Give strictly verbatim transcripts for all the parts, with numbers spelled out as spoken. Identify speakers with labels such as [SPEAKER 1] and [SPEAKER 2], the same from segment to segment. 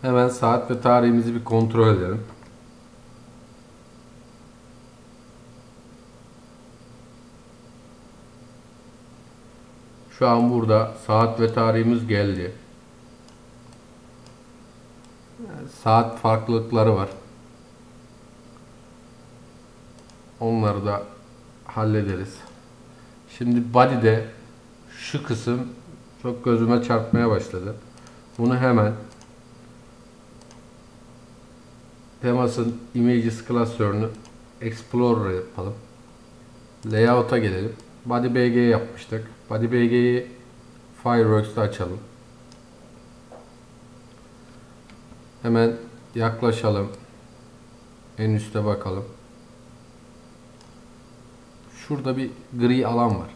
[SPEAKER 1] Hemen saat ve tarihimizi bir kontrol edelim. Şu an burada saat ve tarihimiz geldi. Saat farklılıkları var. Onları da hallederiz. Şimdi body'de şu kısım çok gözüme çarpmaya başladı. Bunu hemen temasın images klasörünü Explorer yapalım. Layout'a gelelim. Body B G yapmıştık. Body B G'yi Fireworks'ta açalım. Hemen yaklaşalım. En üste bakalım. Şurada bir gri alan var.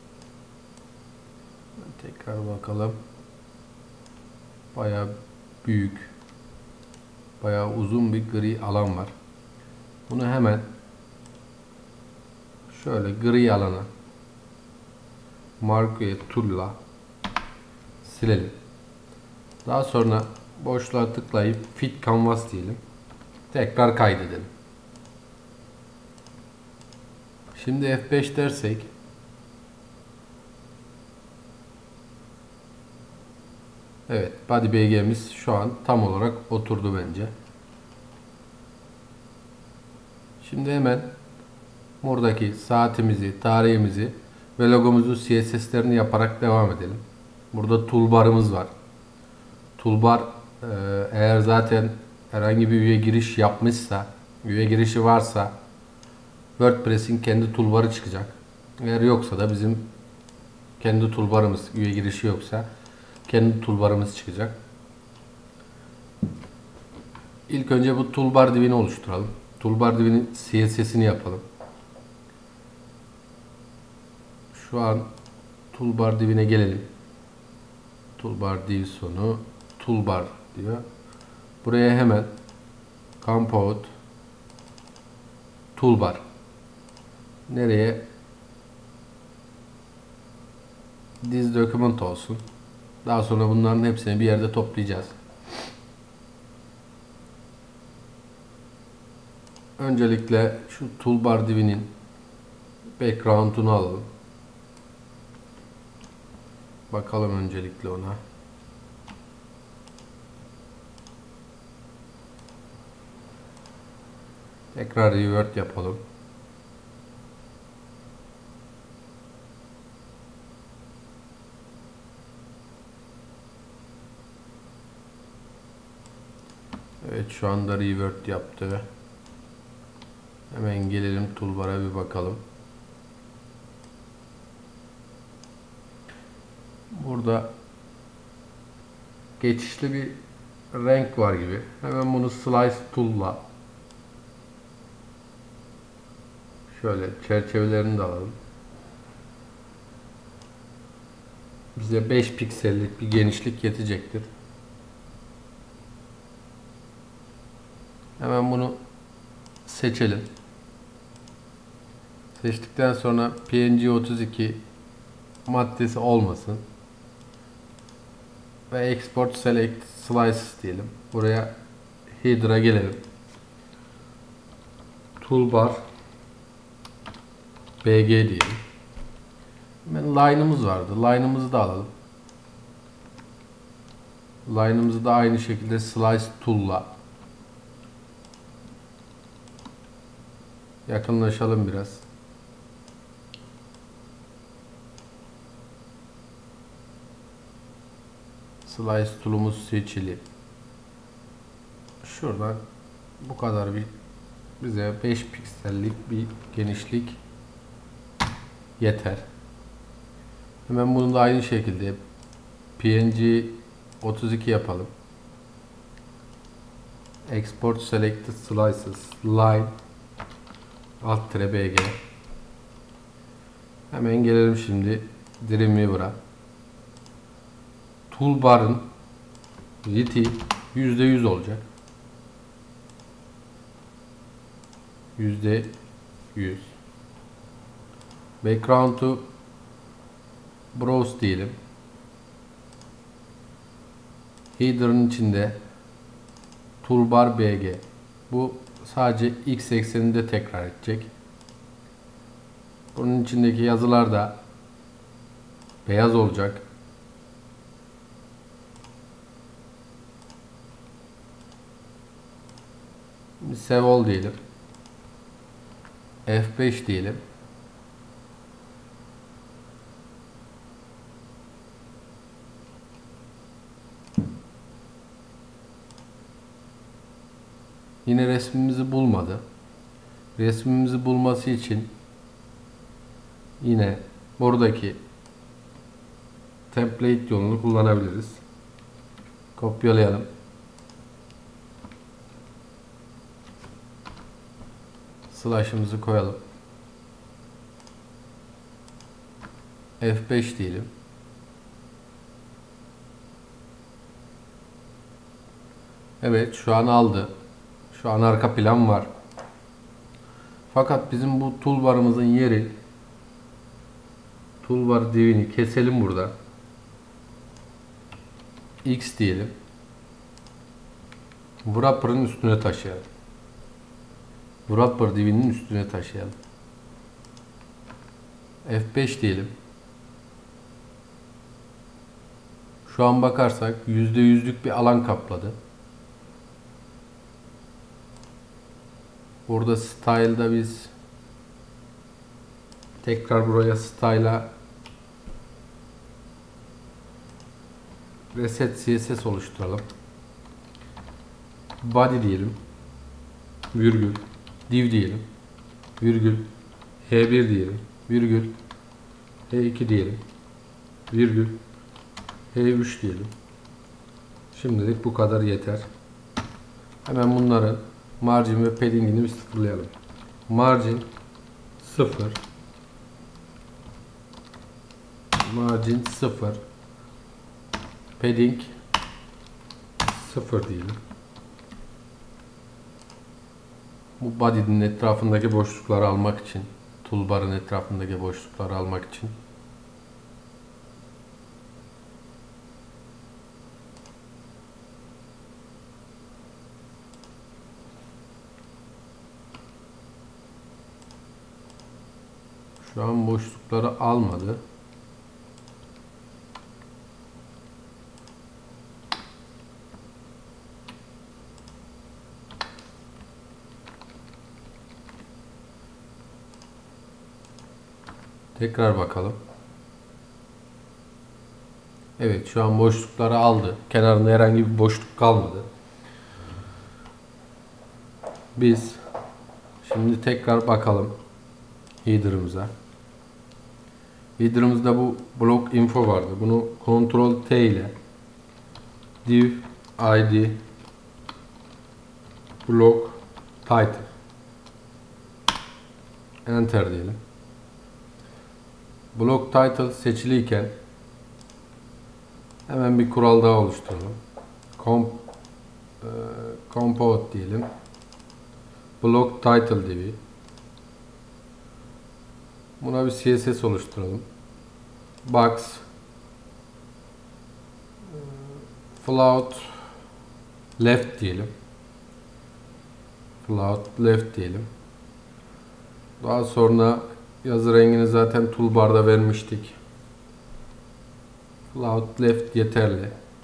[SPEAKER 1] Tekrar bakalım. Bayağı büyük, bayağı uzun bir gri alan var. Bunu hemen şöyle gri alana marquee tool'la silelim. Daha sonra boşluğa tıklayıp fit canvas diyelim. Tekrar kaydedelim. Şimdi F beş dersek evet, body B G'miz şu an tam olarak oturdu bence. Şimdi hemen buradaki saatimizi, tarihimizi ve logomuzu C S S'lerini yaparak devam edelim. Burada toolbar'ımız var. Toolbar eğer zaten herhangi bir üye giriş yapmışsa, üye girişi varsa WordPress'in kendi toolbar'ı çıkacak. Eğer yoksa da bizim kendi toolbar'ımız, üye girişi yoksa kendi toolbar'ımız çıkacak. İlk önce bu toolbar divini oluşturalım. Toolbar divinin C S S'ini yapalım. Şu an toolbar divine gelelim. Toolbar div sonu toolbar diyor. Buraya hemen compose toolbar. Nereye? This document olsun. Daha sonra bunların hepsini bir yerde toplayacağız. Öncelikle şu toolbar divinin background'unu alalım. Bakalım öncelikle ona. Tekrar revert yapalım. Evet, şu anda revert yaptı. Hemen gelelim toolbar'a bir bakalım. Burada geçişli bir renk var gibi. Hemen bunu slice tool'la şöyle çerçevelerini de alalım. Bize beş piksellik bir genişlik yetecektir. Hemen bunu seçelim. Seçtikten sonra P N G otuz iki maddesi olmasın. Ve Export Select Slices diyelim. Buraya Header'a gelelim. Toolbar B G diyelim. Hemen line'ımız vardı. Line'ımızı da alalım. Line'ımızı da aynı şekilde Slice Tool'la yakınlaşalım biraz. Slice tool'umuz seçili. Şuradan bu kadar bir bize beş piksellik bir genişlik yeter. Hemen bunu da aynı şekilde P N G otuz iki yapalım. Export Selected Slices Line alt tire B G. Hemen gelelim şimdi Dreamweaver'a. Toolbar'ın width'i yüzde yüz olacak. yüzde yüz. Background'u browse diyelim. Header'ın içinde toolbar B G. Bu sadece X ekseninde tekrar edecek. Bunun içindeki yazılar da beyaz olacak. Save all diyelim. F beş diyelim. Yine resmimizi bulmadı. Resmimizi bulması için yine buradaki template yolunu kullanabiliriz. Kopyalayalım. Slash'ımızı koyalım. F beş diyelim. Evet, şu an aldı. Şu an arka plan var. Fakat bizim bu toolbar'ımızın yeri, toolbar divini keselim burada. X diyelim. Wrapper'ın üstüne taşıyalım. Wrapper divinin üstüne taşıyalım. F beş diyelim. Şu an bakarsak yüzde yüzlük bir alan kapladı. Burada style'da biz tekrar buraya style'a reset C S S oluşturalım. Body diyelim. Virgül. Div diyelim. Virgül. H bir diyelim. Virgül. H iki diyelim. Virgül. H üç diyelim. Şimdilik bu kadar yeter. Hemen bunların margin ve padding'ini bir sıfırlayalım. Margin sıfır. Margin sıfır. Padding sıfır diyelim. Bu body'nin etrafındaki boşlukları almak için, toolbar'ın etrafındaki boşlukları almak için şu an boşlukları almadı. Tekrar bakalım. Evet, şu an boşlukları aldı. Kenarında herhangi bir boşluk kalmadı. Biz şimdi tekrar bakalım header'ımıza. Header'ımızda bu block info vardı. Bunu Ctrl T ile div id block title enter diyelim. Block title seçiliyken hemen bir kural daha oluşturalım. Comp, e, compose diyelim. Block title divi. Buna bir C S S oluşturalım. Box float left diyelim. Float left diyelim. Daha sonra yazı rengini zaten toolbar'da vermiştik. Float left yeterli.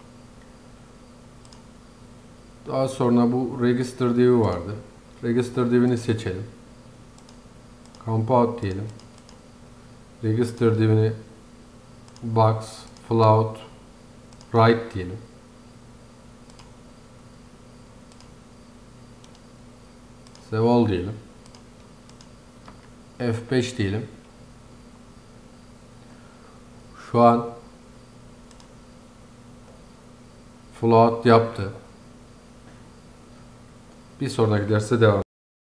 [SPEAKER 1] Daha sonra bu register divi vardı. Register divini seçelim. Compound diyelim. Register divini box float right diyelim. Save all diyelim. F beş diyelim. Şu an float yaptı. Bir sonraki derste devam.